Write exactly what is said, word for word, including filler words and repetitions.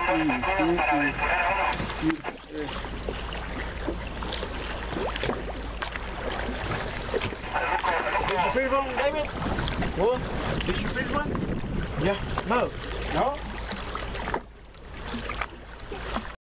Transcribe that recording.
Did you fish one, David? What? Did you fish one? Yeah. No. No?